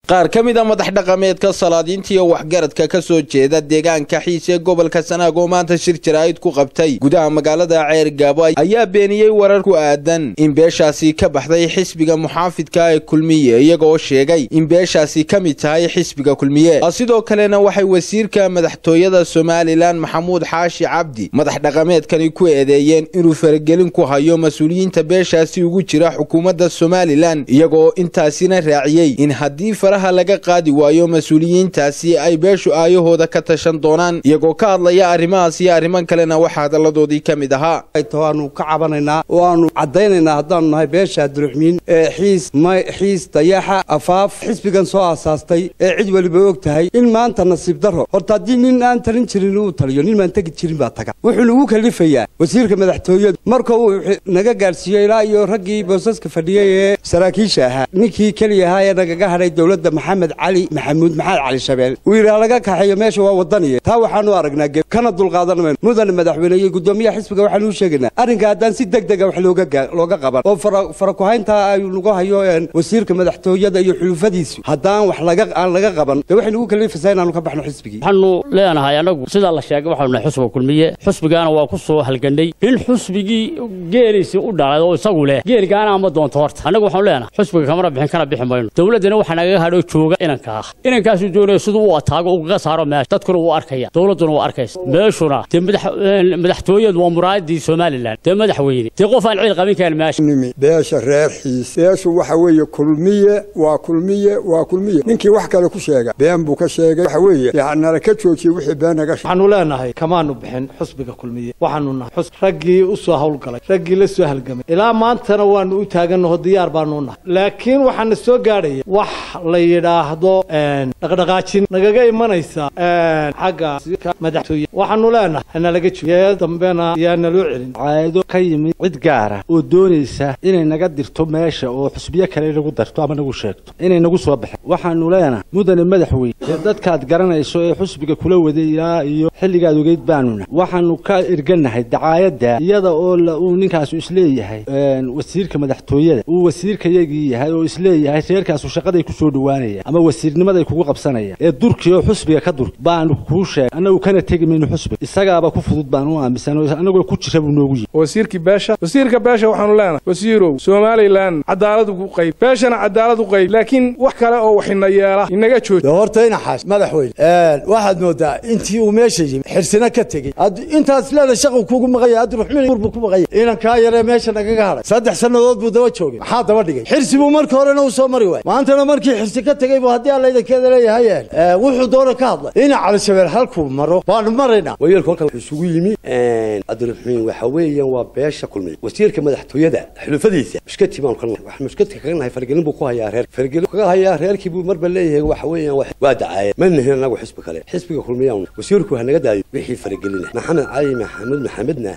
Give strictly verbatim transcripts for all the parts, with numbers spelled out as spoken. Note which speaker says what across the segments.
Speaker 1: qaar kamid ah madax dhaqameedka salaadiinta iyo waxgaradka ka soo jeeda deegaanka xiis ee gobolka Sanaag oo maanta shir jaraa'id ku qabtay gudaha magaalada Ceergaabo ayaa beeniyay warar ku aadan in beeshaasi ka baxday xisbiga muxaafidka ee Kulmiye iyagoo sheegay in beeshaasi ka mid tahay xisbiga Kulmiye sidoo kalena waxay wasiirka madaxtooyada Soomaaliland Maxamuud Xaashi Cabdi madax dhaqameedkani ku eedeeyeen inuu faragelin ku hayo mas'uuliyiinta beeshaasi ugu jira xukuumadda Soomaaliland iyagoo intaasina raaciyay in haddii laga qaadi waayo mas'uuliyiintaasi ay beeshu aayahooda ka tashan doonaan iyagoo ka hadlaya arrimahaas iyo arriman kalena waxa hadaladoodii kamid ahaa
Speaker 2: aytaanu ka cabanaynaa oo aanu cadaynaynaa hadaan nahay beesha Abdulrahmaan ee xiis ma xiis dayaxa afaaf xisbigan soo aasaastay ee cid waliba og tahay in maanta nasiib daro horta hadii nin aan talin jirin uu taliyo nin maan tagi jirin baa taga wuxuu lagu kalifayaa wasiirka madaxtooyada marka uu naga gaarsiiyay ilaa iyo raggii boosaska fadhiyay ee saraakiisha ahaa ninkii kaliya ahaa ee naga haray dawladda محمد علي محمود محمد علي شبيل ويرا لغا كخيو meesha waa wadaniye taa waxaanu aragnaa kana dulqaadanayno mudan madaxweynaha gudoomiyaha xisbiga waxaanu sheegnaa arrinka hadaan si degdeg ah wax looga looga qaban oo fara ku haynta ay lagu hayo wasiirka madaxtooyada iyo xulufadiisu hadaan wax laga aan laga qaban waxay ugu kaliifaysaa inaanu ka baxno xisbigi
Speaker 3: waxaanu leenahay anagu sida la sheegay waxaanu xisbiga Kulmiye xisbigana waa ku soo halganay in xisbigi geerisi u dhacay oo isagu leh geerigana ama doonto horta anagu waxaanu leenahay xisbiga kamara bixin kana bixin mayno dawladana waxa naga jooga inanka inankaas uu doonay sidoo uu ataago uga saaro meesha dadkuna uu arkaya dawladuna uu arkaysa meeshuna madax madaxtooyadu waa muraadii Soomaaliland te madaxweyne te qof aan ciil qabin keen meesha
Speaker 4: beesha reer xiis beeshu waxa weeye Kulmiye waa Kulmiye waa Kulmiye ninkii wax kale ku sheega been buu ka sheegay waxa weeye yaana la ka joojiyay wixii been naga sheegay
Speaker 5: waxaanu leenahay kamaanu bixin xisbiga Kulmiye waxaanu nahay xus raggii u soo hawlgalay raggii la soo halgamay ilaa maantana waanu u taaganahay diyaar baanu nahay laakiin waxaan soo gaadhay wax la yiraahdo een dhaqdhaqaajin nagaga imanaysa een xagga madaxtooyada waxaanu leenahay ana laga joogo dambeena yaana loo celin caado ka yimid cid gaar ah oo doonaysa inay naga dirto meesha oo xisbiye kale lagu darto ama nagu sheegto inay nagu soo baxo waxaanu leenahay mudan madaxweyne dadka aad garanayso ee xisbiga kula wadeeyaa iyo xilligaad ogeyd baanuna waxaanu ka irganahay dacaayada iyada oo uu ninkaas isleeyahay een wasiirka madaxtooyada uu wasiirkayagii yahay oo isleeyahay reerkaas shaqada ku soo dhawaanaya ama wasiirnimada ay kugu qabsanaya ee durkiyo xisbiga ka dur baan ku sheeg anagu kana tagmayno xisbiga isagaaba ku fudud baan u aaminsan anagu ku jira buu noogu yiri
Speaker 6: wasiirkii beesha wasiirka beesha waxaanu leenahay wasiirow Soomaaliland cadaalad ugu qayb beeshana cadaalad ugu qayb laakiin wax kale oo waxina yeela inaga joojo
Speaker 7: horta ina xaas madaxweyne ee waxaad moodaa intii uu meesha yimid xirsina ka tagay intaas leedahay shaqo kugu maqaya Abdulrahmaan urbu ku maqaya inaan ka yare meesha naga haray saddex sanadood buu daba joogay maxaa daba dhigay xirsi buu markii horena u soo mari waay maantana markii xirsi ka tagay buu hadii alla idinkeeda leeyahay ee wuxuu doona ka hadlay ina cali shabeer halku maro baan marayna
Speaker 8: wayelka halka isugu yimi ee Abdulrahmaan waxa weeyaan waa beesha Kulmiye wasiirka madaxtooyada xulufadiisa mushkati baan kan wax mushkati ka nahay fargelin buu ku hayaa reer fargelin ka hayaa reerkii buu marba leeyahay waxa weeyaan waa dacaayay manna anagu xisbi kale xisbiga Kulmiye wasiirku hanaga daayo wixii fargelina Maxamed Ali Maxamed Maxamedna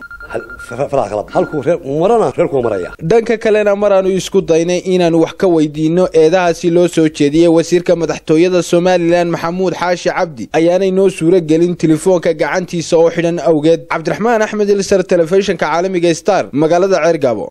Speaker 1: dhanka kalena maraanu isku daynay inaanu wax ka weydiino eedahaasi loo soo jeediyay wasiirka madaxtooyada Soomaaliland Maxamuud Xaashi Cabdi ayaanay noo suura gelin telefoonka gacantiisa oo xidhan awgeed Cabdiraxmaan Axmed Ilsar telefishinka caalamiga Star magaalada Ceergaabo.